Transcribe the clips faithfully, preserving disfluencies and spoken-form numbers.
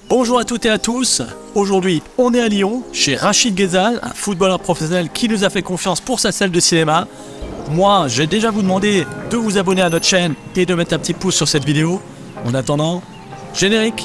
Bonjour à toutes et à tous, aujourd'hui on est à Lyon, chez Rachid Ghezal, un footballeur professionnel qui nous a fait confiance pour sa salle de cinéma. Moi, j'ai déjà vous demandé de vous abonner à notre chaîne et de mettre un petit pouce sur cette vidéo. En attendant, générique.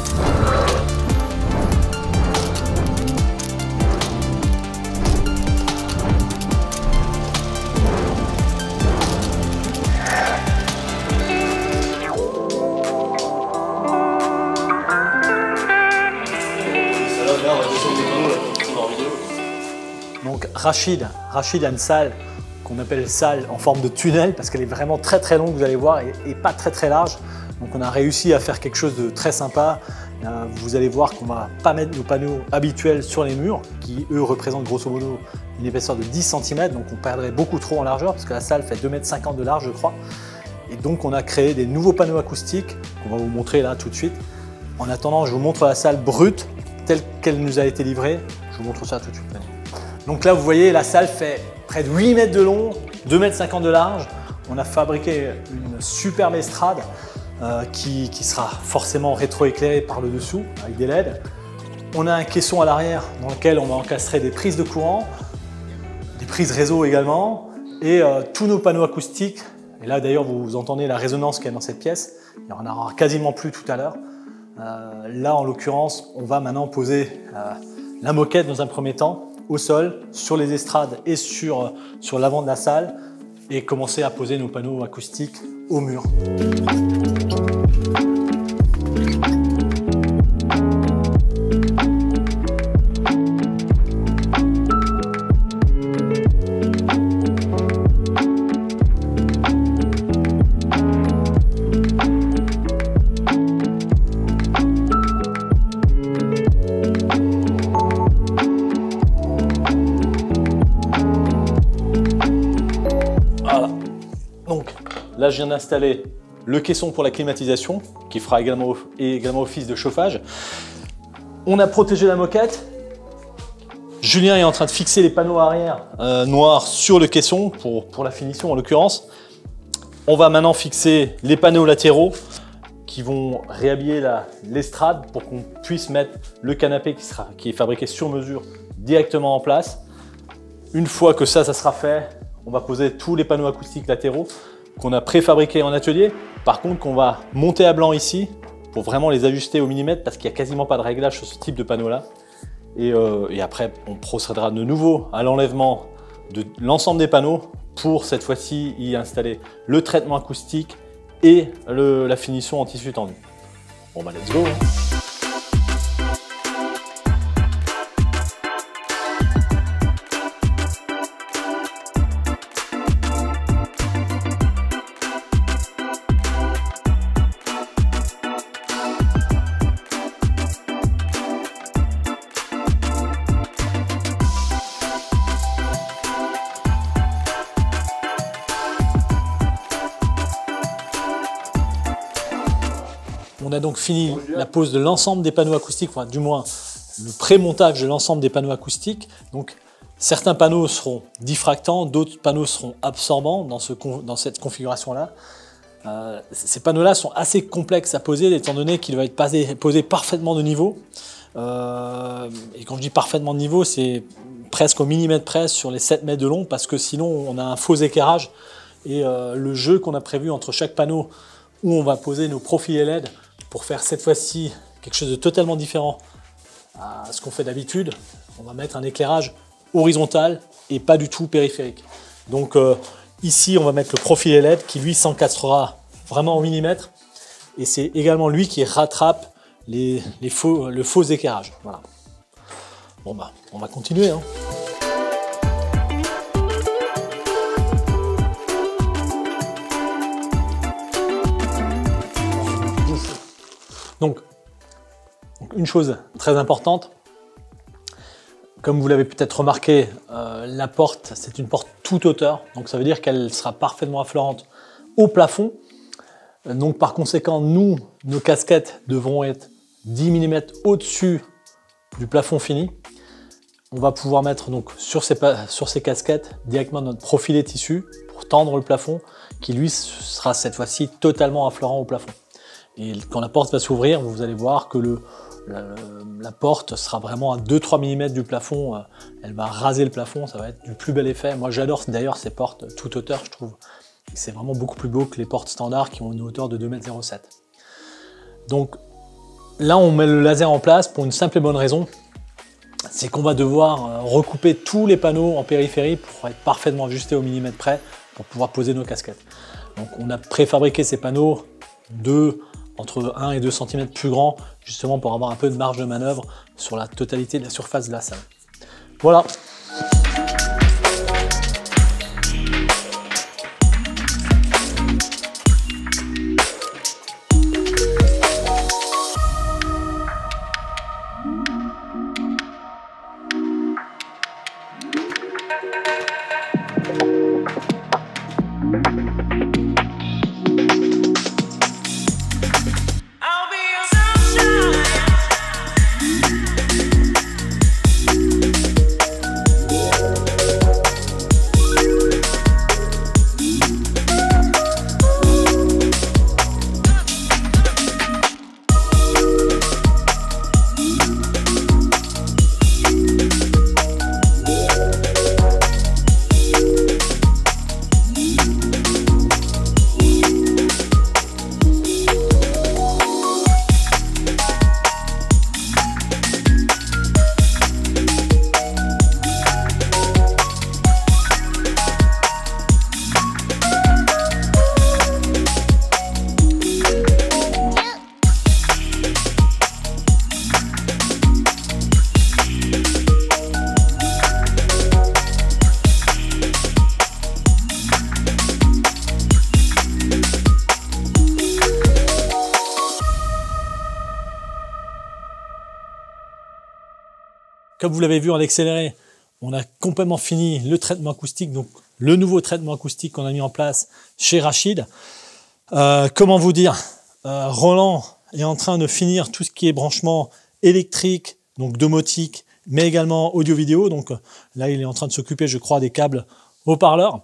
Donc Rachid, Rachid a une salle qu'on appelle salle en forme de tunnel parce qu'elle est vraiment très très longue, vous allez voir, et, et pas très très large. Donc on a réussi à faire quelque chose de très sympa. Euh, vous allez voir qu'on va pas mettre nos panneaux habituels sur les murs qui eux représentent grosso modo une épaisseur de dix centimètres, donc on perdrait beaucoup trop en largeur parce que la salle fait deux mètres cinquante de large je crois. Et donc on a créé des nouveaux panneaux acoustiques qu'on va vous montrer là tout de suite. En attendant, je vous montre la salle brute telle qu'elle nous a été livrée. Je vous montre ça tout de suite. Donc là, vous voyez, la salle fait près de huit mètres de long, deux mètres cinquante de large. On a fabriqué une superbe estrade euh, qui, qui sera forcément rétroéclairée par le dessous avec des L E D. On a un caisson à l'arrière dans lequel on va encastrer des prises de courant, des prises réseau également, et euh, tous nos panneaux acoustiques. Et là, d'ailleurs, vous entendez la résonance qu'il y a dans cette pièce. Il n'y en aura quasiment plus tout à l'heure. Euh, là, en l'occurrence, on va maintenant poser euh, la moquette dans un premier temps au sol, sur les estrades et sur, sur l'avant de la salle et commencer à poser nos panneaux acoustiques au mur. Donc là, je viens d'installer le caisson pour la climatisation qui fera également, également office de chauffage. On a protégé la moquette. Julien est en train de fixer les panneaux arrière euh, noirs sur le caisson pour, pour la finition en l'occurrence. On va maintenant fixer les panneaux latéraux qui vont réhabiller l'estrade pour qu'on puisse mettre le canapé qui, sera, qui est fabriqué sur mesure directement en place. Une fois que ça, ça sera fait, on va poser tous les panneaux acoustiques latéraux qu'on a préfabriqués en atelier. Par contre, qu'on va monter à blanc ici pour vraiment les ajuster au millimètre parce qu'il n'y a quasiment pas de réglage sur ce type de panneau-là. Et, euh, et après, on procédera de nouveau à l'enlèvement de l'ensemble des panneaux pour cette fois-ci y installer le traitement acoustique et le, la finition en tissu tendu. Bon bah let's go hein. On a donc fini la pose de l'ensemble des panneaux acoustiques, enfin du moins le pré-montage de l'ensemble des panneaux acoustiques. Donc certains panneaux seront diffractants, d'autres panneaux seront absorbants dans, ce, dans cette configuration-là. Euh, ces panneaux-là sont assez complexes à poser étant donné qu'ils vont être posés, posés parfaitement de niveau. Euh, et quand je dis parfaitement de niveau, c'est presque au millimètre près sur les sept mètres de long parce que sinon on a un faux éclairage. Et euh, le jeu qu'on a prévu entre chaque panneau où on va poser nos profils L E D pour faire cette fois-ci quelque chose de totalement différent à ce qu'on fait d'habitude, on va mettre un éclairage horizontal et pas du tout périphérique. Donc euh, ici, on va mettre le profil L E D qui lui s'encastrera vraiment au millimètre et c'est également lui qui rattrape les, les faux, le faux éclairage. Voilà. Bon bah, on va continuer. Hein. Donc, une chose très importante, comme vous l'avez peut-être remarqué, euh, la porte, c'est une porte toute hauteur, donc ça veut dire qu'elle sera parfaitement affleurante au plafond. Donc par conséquent, nous, nos casquettes devront être dix millimètres au-dessus du plafond fini. On va pouvoir mettre donc sur ces, sur ces casquettes directement notre profilé tissu pour tendre le plafond, qui lui sera cette fois-ci totalement affleurant au plafond. Et quand la porte va s'ouvrir, vous allez voir que le, La, la porte sera vraiment à deux à trois millimètres du plafond, elle va raser le plafond, ça va être du plus bel effet. Moi j'adore d'ailleurs ces portes toute hauteur, je trouve. C'est vraiment beaucoup plus beau que les portes standards qui ont une hauteur de deux mètres zéro sept. Donc là on met le laser en place pour une simple et bonne raison, c'est qu'on va devoir recouper tous les panneaux en périphérie pour être parfaitement ajustés au millimètre près pour pouvoir poser nos casquettes. Donc on a préfabriqué ces panneaux de entre un et deux centimètres plus grands, justement pour avoir un peu de marge de manœuvre sur la totalité de la surface de la salle. Voilà. Comme vous l'avez vu en accéléré, on a complètement fini le traitement acoustique, donc le nouveau traitement acoustique qu'on a mis en place chez Rachid. Euh, comment vous dire, euh, Roland est en train de finir tout ce qui est branchement électrique, donc domotique, mais également audio-vidéo. Donc là, il est en train de s'occuper, je crois, des câbles haut-parleurs.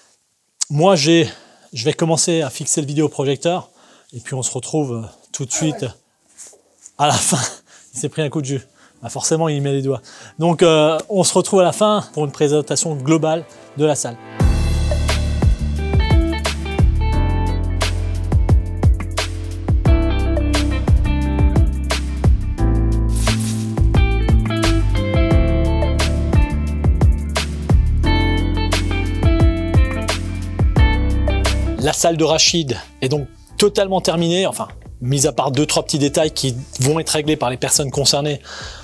Moi, j'ai, je vais commencer à fixer le vidéoprojecteur et puis on se retrouve tout de suite à la fin. Il s'est pris un coup de jus. Ah, forcément, il met les doigts. Donc, euh, on se retrouve à la fin pour une présentation globale de la salle. La salle de Rachid est donc totalement terminée, enfin, mis à part deux, trois petits détails qui vont être réglés par les personnes concernées.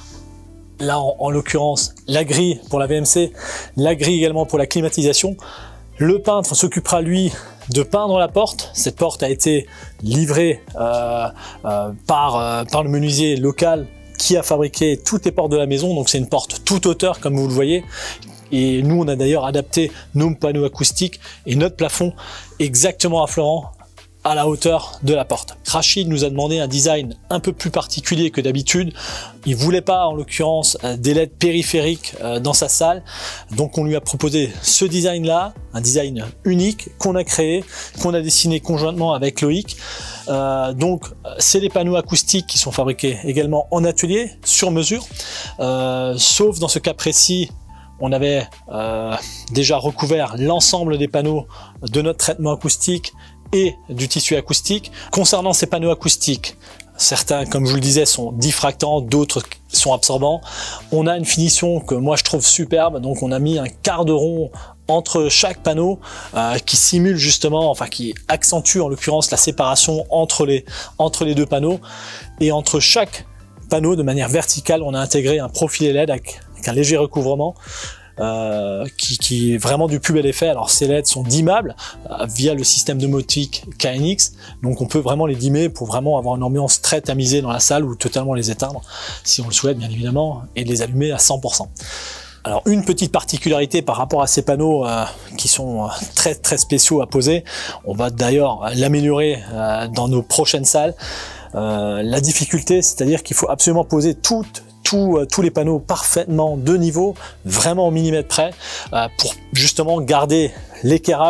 Là, en, en l'occurrence, la grille pour la V M C, la grille également pour la climatisation. Le peintre s'occupera, lui, de peindre la porte. Cette porte a été livrée euh, euh, par, euh, par le menuisier local qui a fabriqué toutes les portes de la maison. Donc, c'est une porte toute hauteur, comme vous le voyez. Et nous, on a d'ailleurs adapté nos panneaux acoustiques et notre plafond exactement affleurant à la hauteur de la porte. Rachid nous a demandé un design un peu plus particulier que d'habitude. Il voulait pas, en l'occurrence, des L E D périphériques dans sa salle. Donc on lui a proposé ce design là, un design unique qu'on a créé, qu'on a dessiné conjointement avec Loïc. Euh, donc c'est des panneaux acoustiques qui sont fabriqués également en atelier, sur mesure, euh, sauf dans ce cas précis, on avait euh, déjà recouvert l'ensemble des panneaux de notre traitement acoustique et du tissu acoustique. Concernant ces panneaux acoustiques, certains, comme je vous le disais, sont diffractants, d'autres sont absorbants. On a une finition que moi je trouve superbe, donc on a mis un quart de rond entre chaque panneau euh, qui simule justement, enfin qui accentue en l'occurrence la séparation entre les, entre les deux panneaux. Et entre chaque panneau, de manière verticale, on a intégré un profil L E D avec, avec un léger recouvrement. Euh, qui, qui est vraiment du plus bel effet. Alors ces L E D sont dimmables euh, via le système domotique K N X, donc on peut vraiment les dimmer pour vraiment avoir une ambiance très tamisée dans la salle ou totalement les éteindre si on le souhaite bien évidemment, et les allumer à cent pour cent. Alors une petite particularité par rapport à ces panneaux euh, qui sont très très spéciaux à poser, on va d'ailleurs l'améliorer euh, dans nos prochaines salles. Euh, la difficulté, c'est-à-dire qu'il faut absolument poser toutes Tous, euh, tous les panneaux parfaitement de niveau, vraiment au millimètre près, euh, pour justement garder l'éclairage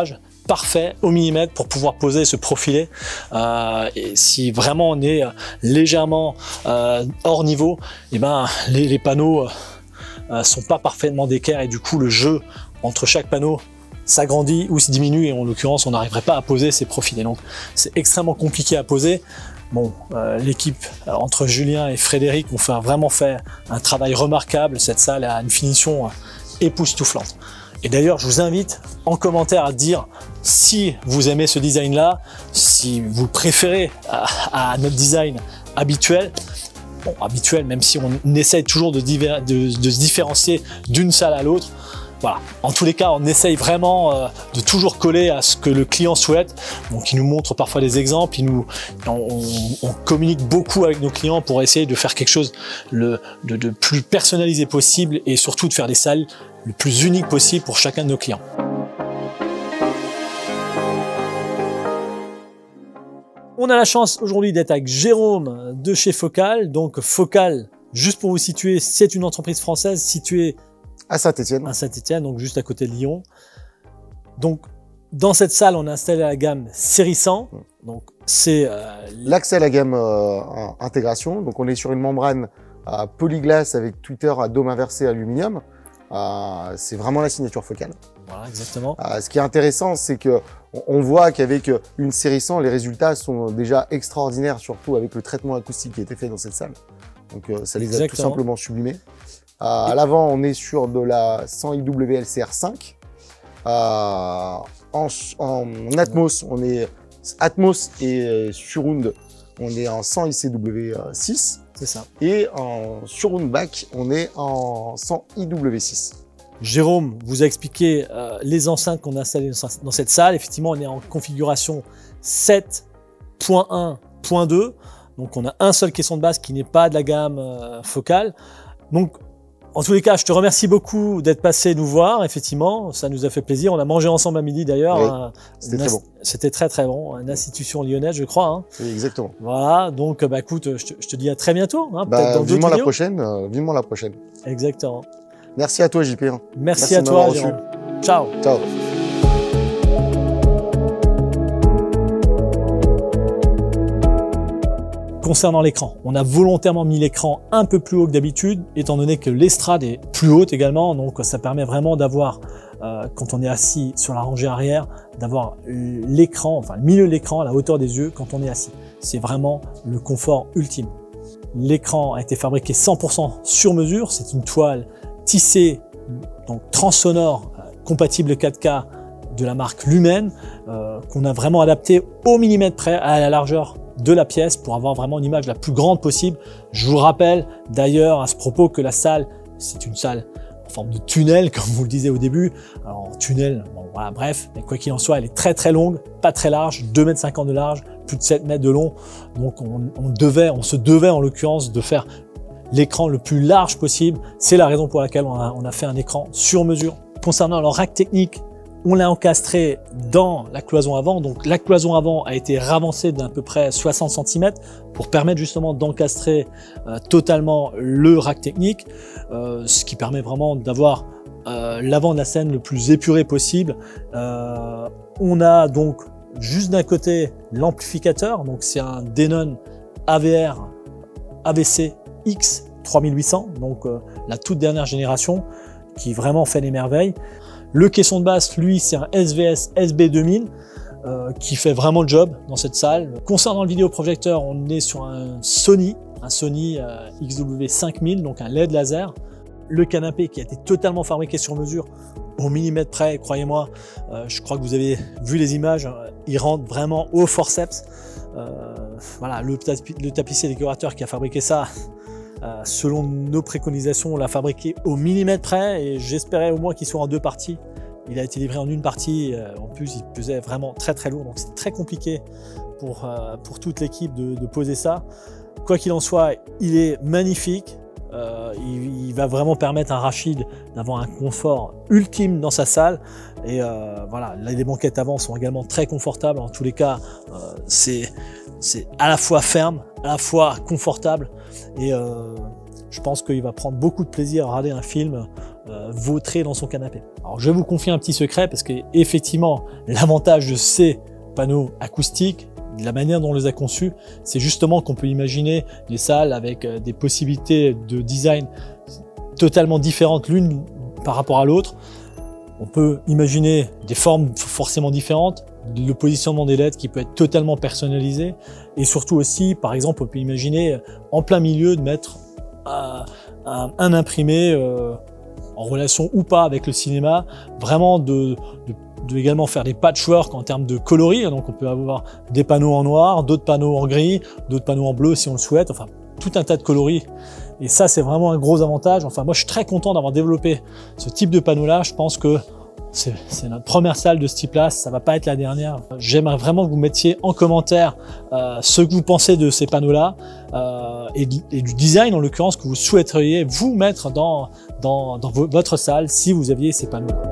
parfait au millimètre pour pouvoir poser, se profiler. Euh, et si vraiment on est légèrement euh, hors niveau, et ben les, les panneaux euh, sont pas parfaitement d'équerre et du coup le jeu entre chaque panneau s'agrandit ou se diminue et en l'occurrence on n'arriverait pas à poser ces profilés. Donc c'est extrêmement compliqué à poser. Bon, euh, l'équipe euh, entre Julien et Frédéric ont fait, vraiment fait un travail remarquable. Cette salle a une finition euh, époustouflante. Et d'ailleurs, je vous invite en commentaire à dire si vous aimez ce design-là, si vous préférez à, à notre design habituel. Bon, habituel, même si on essaye toujours de, de, de se différencier d'une salle à l'autre. Voilà. En tous les cas, on essaye vraiment euh, de toujours coller à ce que le client souhaite. Donc, il nous montre parfois des exemples. Il nous, on, on communique beaucoup avec nos clients pour essayer de faire quelque chose le, de, de plus personnalisé possible et surtout de faire des salles le plus uniques possible pour chacun de nos clients. On a la chance aujourd'hui d'être avec Jérôme de chez Focal. Donc, Focal, juste pour vous situer, c'est une entreprise française située à Saint-Étienne. À Saint-Étienne, donc juste à côté de Lyon. Donc, dans cette salle, on a installé la gamme série cent. Donc, c'est euh, l'accès à la gamme euh, intégration. Donc, on est sur une membrane à polyglace avec tweeter à dôme inversé aluminium. Euh, c'est vraiment la signature Focal. Voilà, exactement. Euh, ce qui est intéressant, c'est que on voit qu'avec une série cent, les résultats sont déjà extraordinaires, surtout avec le traitement acoustique qui a été fait dans cette salle. Donc, euh, ça les a exactement. tout simplement sublimés. Euh, à l'avant, on est sur de la cent I W L C R cinq. Euh, en, en Atmos, on est Atmos et Surround, on est en cent I C W six. C'est ça. Et en Surround Back, on est en cent I W six. Jérôme vous a expliqué euh, les enceintes qu'on a installées dans cette salle. Effectivement, on est en configuration sept point un point deux. Donc, on a un seul caisson de basse qui n'est pas de la gamme euh, Focal. Donc, en tous les cas, je te remercie beaucoup d'être passé nous voir. Effectivement, ça nous a fait plaisir. On a mangé ensemble à midi d'ailleurs. Oui, c'était très bon. C'était très très bon. Une institution lyonnaise, je crois. Hein. Oui, exactement. Voilà. Donc, bah écoute, je te, je te dis à très bientôt. Hein, bah, dans vivement la prochaine. Euh, vivement la prochaine. Exactement. Merci à toi, J P. Merci, Merci à toi, Jérôme. Ciao. Ciao. Concernant l'écran, on a volontairement mis l'écran un peu plus haut que d'habitude, étant donné que l'estrade est plus haute également, donc ça permet vraiment d'avoir, euh, quand on est assis sur la rangée arrière, d'avoir l'écran, enfin le milieu de l'écran à la hauteur des yeux quand on est assis. C'est vraiment le confort ultime. L'écran a été fabriqué cent pour cent sur mesure, c'est une toile tissée, donc transsonore, euh, compatible quatre K de la marque Lumen, euh, qu'on a vraiment adapté au millimètre près à la largeur de la pièce pour avoir vraiment une image la plus grande possible. Je vous rappelle d'ailleurs à ce propos que la salle, c'est une salle en forme de tunnel, comme vous le disiez au début. Alors en tunnel, bon voilà, bref, mais quoi qu'il en soit, elle est très très longue, pas très large, deux mètres cinquante de large, plus de sept mètres de long. Donc on, on devait, on se devait en l'occurrence de faire l'écran le plus large possible. C'est la raison pour laquelle on a, on a fait un écran sur mesure. Concernant le rack technique, on l'a encastré dans la cloison avant, donc la cloison avant a été ravancée d'à peu près soixante centimètres pour permettre justement d'encastrer euh, totalement le rack technique, euh, ce qui permet vraiment d'avoir euh, l'avant de la scène le plus épuré possible. Euh, on a donc juste d'un côté l'amplificateur, donc c'est un Denon A V R A V C X trois mille huit cents, donc euh, la toute dernière génération qui vraiment fait des merveilles. Le caisson de basse, lui, c'est un S V S S B deux mille euh, qui fait vraiment le job dans cette salle. Concernant le vidéoprojecteur, on est sur un Sony, un Sony euh, X W cinq mille, donc un L E D laser. Le canapé qui a été totalement fabriqué sur mesure, au millimètre près, croyez-moi. Euh, je crois que vous avez vu les images, euh, il rentre vraiment au forceps. Euh, voilà, le, le tapissier décorateur qui a fabriqué ça, Euh, selon nos préconisations, on l'a fabriqué au millimètre près et j'espérais au moins qu'il soit en deux parties. Il a été livré en une partie, euh, en plus il pesait vraiment très très lourd, donc c'est très compliqué pour, euh, pour toute l'équipe de, de poser ça. Quoi qu'il en soit, il est magnifique, euh, il, il va vraiment permettre à Rachid d'avoir un confort ultime dans sa salle. Et euh, voilà, là, les banquettes avant sont également très confortables, en tous les cas euh, c'est c'est à la fois ferme, à la fois confortable. Et euh, je pense qu'il va prendre beaucoup de plaisir à regarder un film euh, vautrer dans son canapé. Alors je vais vous confier un petit secret parce que effectivement l'avantage de ces panneaux acoustiques, de la manière dont on les a conçus, c'est justement qu'on peut imaginer des salles avec des possibilités de design totalement différentes l'une par rapport à l'autre. On peut imaginer des formes forcément différentes, le positionnement des L E D qui peut être totalement personnalisé, et surtout aussi, par exemple, on peut imaginer en plein milieu de mettre un, un, un imprimé euh, en relation ou pas avec le cinéma, vraiment de, de, de également faire des patchwork en termes de coloris. Donc on peut avoir des panneaux en noir, d'autres panneaux en gris, d'autres panneaux en bleu si on le souhaite, enfin tout un tas de coloris. Et ça, c'est vraiment un gros avantage. Enfin, moi, je suis très content d'avoir développé ce type de panneau-là. Je pense que c'est notre première salle de ce type-là. Ça va pas être la dernière. J'aimerais vraiment que vous mettiez en commentaire euh, ce que vous pensez de ces panneaux-là euh, et, et du design, en l'occurrence, que vous souhaiteriez vous mettre dans, dans, dans votre salle si vous aviez ces panneaux-là.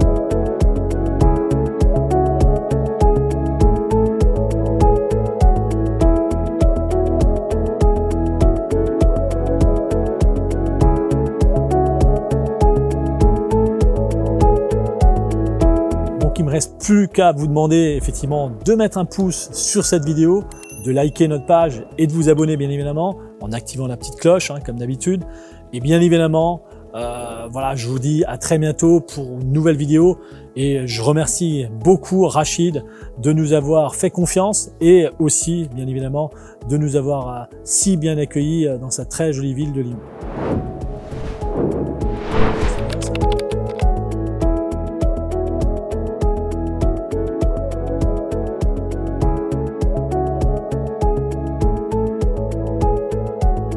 Il me reste plus qu'à vous demander effectivement de mettre un pouce sur cette vidéo, de liker notre page et de vous abonner bien évidemment en activant la petite cloche hein, comme d'habitude. Et bien évidemment, euh, voilà, je vous dis à très bientôt pour une nouvelle vidéo et je remercie beaucoup Rachid de nous avoir fait confiance et aussi bien évidemment de nous avoir euh, si bien accueillis dans cette très jolie ville de Limoux.